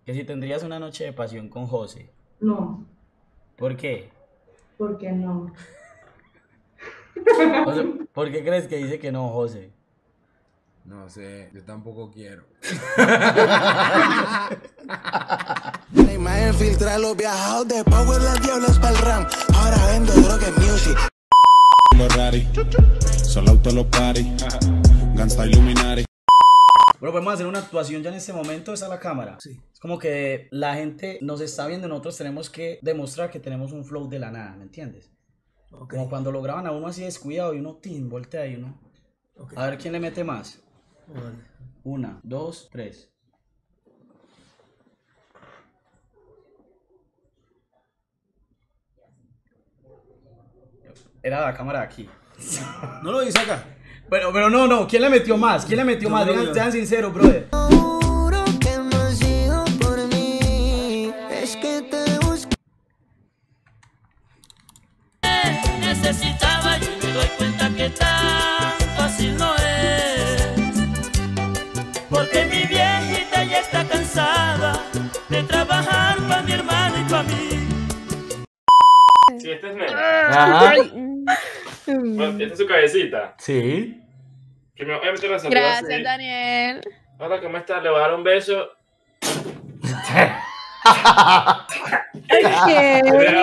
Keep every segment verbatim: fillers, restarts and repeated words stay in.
Que si tendrías una noche de pasión con José. No. ¿Por qué? ¿Por qué no? O sea, ¿por qué crees que dice que no, José? No sé, yo tampoco quiero. La imagen filtra los viajados de Power, las diablas pa'l ram. Ahora vendo droga en music. Los rari, solo auto los party, Gangsta Illuminati. Bueno, podemos hacer una actuación ya en este momento, esa es la cámara. Sí. Es como que la gente nos está viendo y nosotros tenemos que demostrar que tenemos un flow de la nada, ¿me entiendes? Okay. Como cuando lo graban a uno así descuidado y uno, tin, voltea y uno. Okay. A ver quién le mete más. Vale. Una, dos, tres. Era la cámara de aquí. No lo dice acá. Pero, pero no, no. ¿Quién le metió más? ¿Quién le metió no, más? Digan, sean sinceros, brother. Necesitaba y me doy cuenta que tan fácil no es. Porque mi viejita ya está cansada de trabajar para mi hermano y para mí. Sí, este es negro. Ajá. Bueno, esta es su cabecita. Sí. Que me voy a meter la Gracias, así. Daniel. Hola, ¿cómo estás? Le voy a dar un beso. ¿Qué?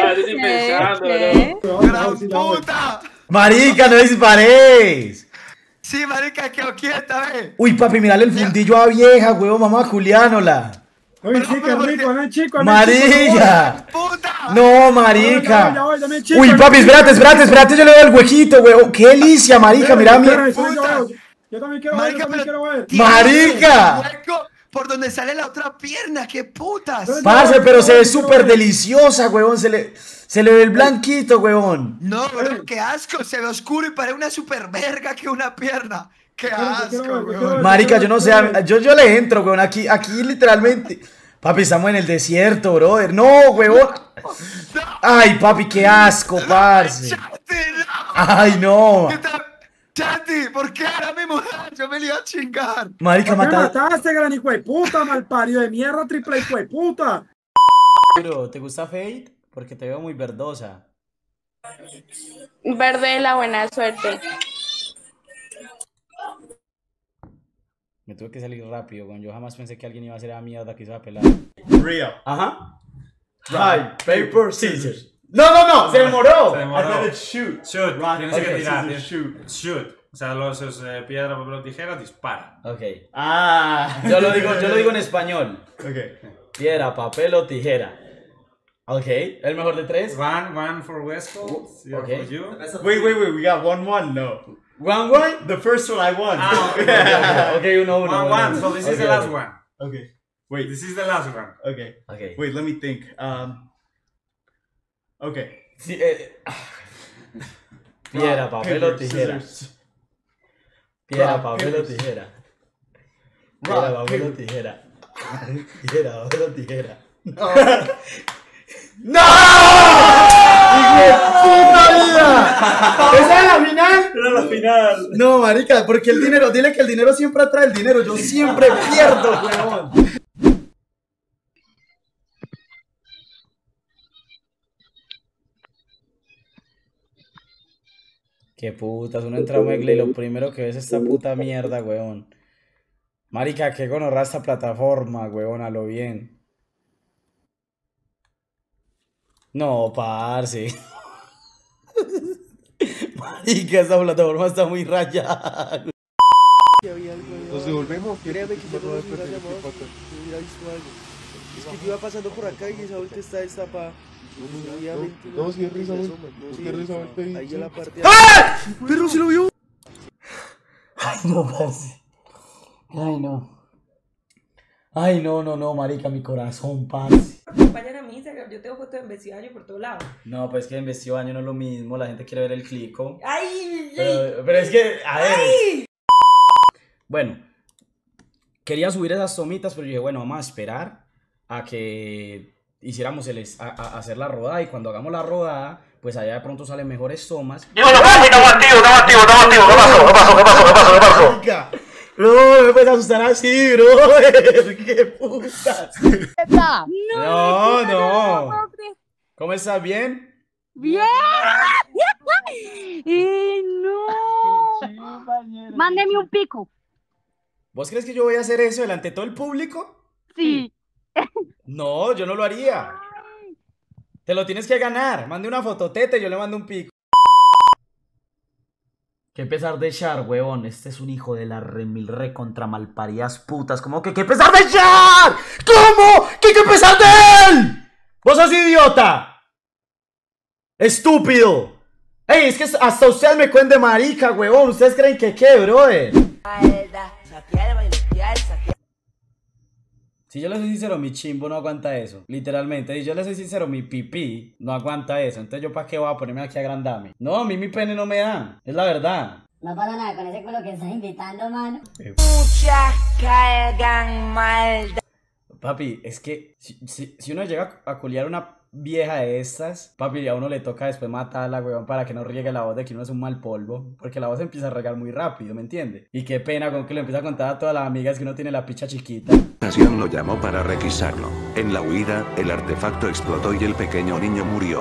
¡Gran puta! Marica, no dispares. Sí, marica, quedó quieta, ve. Uy, papi, mirale el fundillo a vieja, huevo, mamá, culiánola. Uy, sí, qué rico, no, chico. Marica. ¡Puta! No, marica. Ya voy, ya voy, chico, uy, papi, espérate, espérate, espérate, yo le doy el huequito, huevo. Qué delicia, marica, mira, mira. Yo también quiero ver, yo también quiero ver. Marica. Por donde sale la otra pierna, qué putas. Parce, pero se ve súper deliciosa, huevón. Se le, se le ve el blanquito, huevón. No, bro, qué asco. Se ve oscuro y parece una super verga que una pierna. Qué asco, huevón. Marica, yo no sé. Yo, yo le entro, huevón. Aquí, aquí literalmente. Papi, estamos en el desierto, brother. No, huevón. Ay, papi, qué asco, parce. Ay, no. Chati, ¿por qué era mi mujer? Yo me le iba a chingar. Marica, ¿Por qué mataste? mataste, gran hijo de puta, malparido de mierda, triple hijo de puta? Pero, ¿te gusta Fate? Porque te veo muy verdosa. Verde de la buena suerte. Me tuve que salir rápido, güey. Yo jamás pensé que alguien iba a hacer la mierda que se iba a pelar. Real. Ajá. Right, paper, scissors. No, no, no, se demoró. Se demoró. I thought it's shoot. Shoot, Rock, tienes okay, que tirar. scissors, shoot. Shoot. O sea, los eh, piedra, papel o tijera, dispara. Ok. Ah. Yo lo digo, yo lo digo en español. Okay. Piedra, papel o tijera. Ok. ¿El mejor de tres? One, one for West Coast. Okay. For you. Wait, wait, wait. We got one, one. No. One, one. The first one I won. Ah, okay. Ok, uno, uno. One, uno, one. uno. So this Okay, is the last okay. one. Okay. Wait. This is the last one. Okay. Okay. Wait. Let me think. Um. Okay. Sí, eh, piedra, papel o tijera. Piedra, Rock, papel o papers. tijera. Rock, Piedra, papel o papers. tijera. Piedra, papel o tijera. No. ¡No! ¡Hijo de puta vida! ¿Esa es la final? Era la final. No, marica, porque el dinero, dile que el dinero siempre atrae el dinero. Yo siempre pierdo, huevón. Qué putas, uno entra a Omegle y lo primero que ves es esta puta mierda, weón. Marica, qué gonorra esta plataforma, weón, a lo bien. No, parce. Marica, esta plataforma está muy rayada. Nos devolvemos. Créame que yo no me hubiera llamado, yo hubiera visto algo. Es que yo iba pasando por acá y esa vuelta está destapada. Obviamente No, si es risa, güey. No, Es sí, que risa, güey. ahí en la parte. ¡Ah! ¡Perro se lo vio! Ay, no, parce. Ay, no. Ay, no, no, no, marica, mi corazón, parce. Acompañan a mi Instagram, yo tengo fotos en vestido de baño por todos lados. No, pues es que en vestido de baño no es lo mismo, la gente quiere ver el clico. ¡Ay! Pero, pero es que, a ver. ¡Ay! Bueno, quería subir esas tomitas, pero yo dije, bueno, vamos a esperar a que hiciéramos el, a, a hacer la rodada, y cuando hagamos la rodada, pues allá de pronto salen mejores tomas. Yo no, no, no, activo, no, activo, no, activo, ¿qué pasó? ¿Qué pasó? ¿Qué pasó? ¿Qué pasó? ¿Qué pasó? No, me puedes asustar así, bro. ¡Qué putas! No, No, no. ¿Cómo estás? ¿Bien? Bien. Y no. Mándeme un pico. ¿Vos crees que yo voy a hacer eso delante de todo el público? Sí. No, yo no lo haría. Te lo tienes que ganar. Mande una fototeta y yo le mando un pico. ¿Qué pesar de echar, huevón? Este es un hijo de la remil re contra malparidas putas. ¿Cómo que qué pesar de echar? ¿Cómo? ¿Qué qué pesar de él? ¿Vos sos idiota? ¡Estúpido! ¡Ey! Es que hasta ustedes me cuenten de marica, huevón. ¿Ustedes creen que qué, brother? Si yo le soy sincero, mi chimbo no aguanta eso. Literalmente. Si yo le soy sincero, mi pipí no aguanta eso. Entonces yo para qué voy a ponerme aquí a agrandarme. No, a mí mi pene no me da. Es la verdad. No pasa nada con ese culo que estás invitando, mano. Muchas caigan mal. Papi, es que si, si, si uno llega a culiar una vieja de estas, papi, a uno le toca después matarla, weón, para que no riegue la voz de que uno es un mal polvo, porque la voz empieza a regar muy rápido, ¿me entiendes? Y qué pena con que le empieza a contar a todas las amigas que uno tiene la picha chiquita. Lo llamó para requisarlo. En la huida, el artefacto explotó y el pequeño niño murió.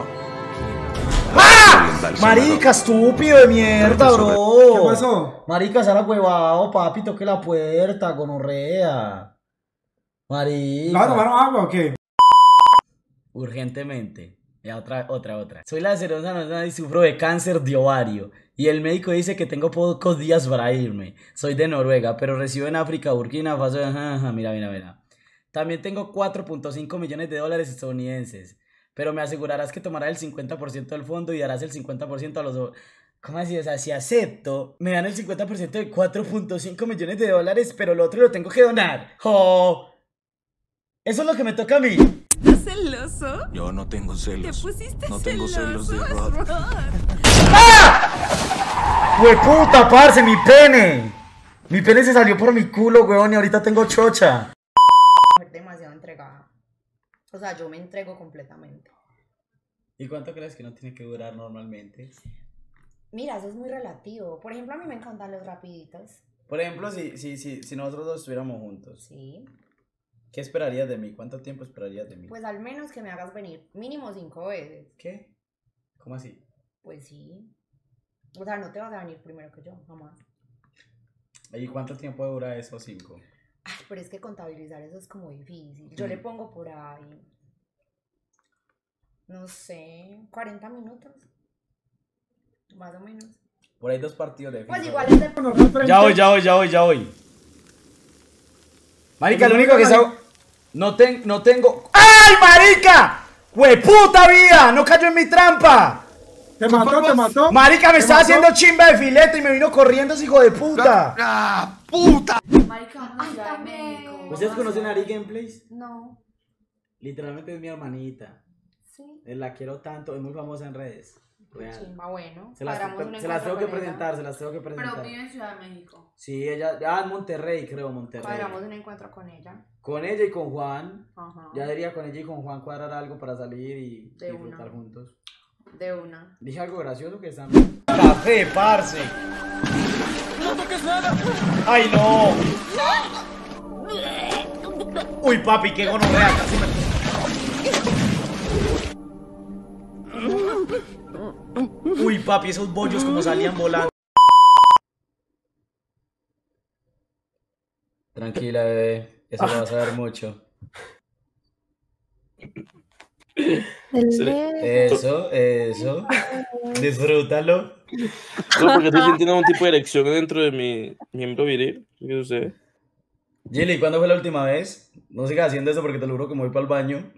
¡Ah! Marica, estúpido de mierda, bro. ¿Qué pasó? Marica, sal a huevado, papi, toque la puerta, gonorrea. Marica. ¿No tomaron agua o qué? Urgentemente. Ya, otra, otra, otra. Soy la cerosa y sufro de cáncer de ovario. Y el médico dice que tengo pocos días para irme. Soy de Noruega, pero resido en África, Burkina Faso. Mira, mira, mira. También tengo cuatro punto cinco millones de dólares estadounidenses. Pero me asegurarás que tomarás el cincuenta por ciento del fondo y darás el cincuenta por ciento a los... ¿Cómo así? O sea, si acepto, me dan el cincuenta por ciento de cuatro punto cinco millones de dólares, pero lo otro lo tengo que donar. ¡Oh! Eso es lo que me toca a mí. ¿Estás celoso? Yo no tengo celos. ¿Te pusiste no tengo celoso? celos de Rod. ¡Ah! ¡Hueputa, parce, mi pene! Mi pene se salió por mi culo, weón, y ahorita tengo chocha. Demasiado entregada. O sea, yo me entrego completamente. ¿Y cuánto crees que no tiene que durar normalmente? Mira, eso es muy relativo. Por ejemplo, a mí me encantan los rapiditos. Por ejemplo, si, si, si, si nosotros dos estuviéramos juntos. Sí. ¿Qué esperarías de mí? ¿Cuánto tiempo esperarías de mí? Pues al menos que me hagas venir mínimo cinco veces. ¿Qué? ¿Cómo así? Pues sí. O sea, no te vas a venir primero que yo, jamás. ¿Y cuánto tiempo dura eso, cinco? Ay, pero es que contabilizar eso es como difícil. Yo mm. le pongo por ahí, no sé, cuarenta minutos. Más o menos. Por ahí dos partidos de Pues igual es de... Ya voy, ya voy, ya voy, ya voy. Marica, lo único que hago... No, ten, no tengo... ¡Ay, marica! ¡Hueputa vida! ¡No cayó en mi trampa! ¿Te mató, te mató? Marica, me estaba haciendo chimba de filete y me vino corriendo ese hijo de puta. ¡Ah, puta! Marica, ay, también. ¿Ustedes conocen a Ari Gameplays? No. Literalmente es mi hermanita. Sí. La quiero tanto, es muy famosa en redes. Real. Chimba, bueno. Se las, se las tengo que presentar, se las tengo que presentar. Pero vive en Ciudad de México. Sí, ella, ah, en Monterrey, creo, Monterrey. Cuadramos un encuentro con ella. Con ella y con Juan. Ajá. Ya diría con ella y con Juan cuadrar algo para salir y de disfrutar una. juntos. De una. Dije algo gracioso que están... ¡Café, parce! ¡No toques nada! ¡Ay, no! ¡Uy, papi, qué gonorrea! Casi me... Uy, papi, esos bollos como salían volando. Tranquila, bebé. Eso lo vas a ver mucho. Eso, eso. Disfrútalo. No, porque estoy sintiendo un tipo de erección dentro de mi miembro viril. ¿Qué sucede? Gilly, ¿cuándo fue la última vez? No sigas haciendo eso porque te lo juro que me voy para el baño.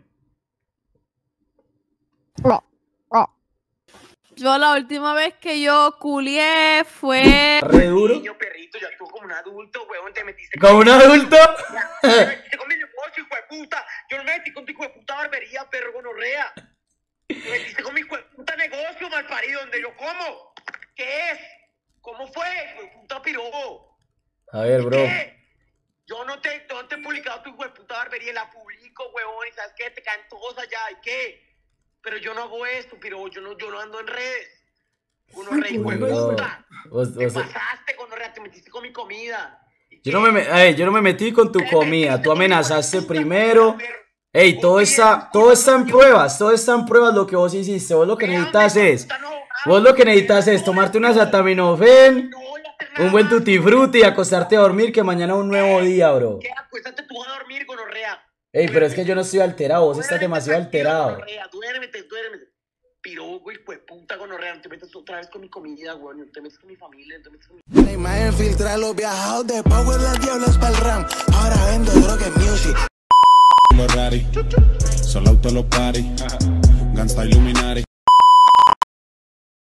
No, no. Yo la última vez que yo culié fue... ¿Re duro? Niño perrito, ya tú como un adulto, huevón, te metiste... ¿Como un adulto? Ya, te metiste con mi negocio, hijo de puta. Yo no me metí con tu hijo de puta barbería, perro gonorrea. Te metiste con mi hijo de puta negocio, malparido, donde yo como. ¿Qué es? ¿Cómo fue, hijo de puta pirobo? A ver, bro. ¿Qué? Yo no te, no te he publicado tu hijo de puta barbería, la publico, huevón, y ¿sabes qué? Te caen todos allá, ¿y qué? Pero yo no hago esto, pero yo no, yo no ando en redes. Uno rey, hijo de puta. Vos, te vos... pasaste, gonorrea, te metiste con mi comida. ¿Y Yo no me, me- ey, yo no me metí con tu comida. Tú amenazaste primero. Ey, todo está, todo está en pruebas. Todo está en pruebas lo que vos hiciste. Vos lo que necesitas es. Vos lo que necesitas es tomarte una acetaminofén, un buen tutti frutti y acostarte a dormir, que mañana es un nuevo día, bro. Acuéstate tú a dormir, gonorrea. Ey, pero es que yo no estoy alterado. Vos estás demasiado alterado. Gonorrea, duérmete, duérmete. Pirobo, hijo de puta, gonorrea. No te metas otra vez con mi comida, güey. No te metas con mi familia, no te metas con mi... Neymar infiltra a los viajados de Power, las diablas pa'l ram. Ahora vendo droga en music. Los rari, solo auto los party, Gangsta Illuminati.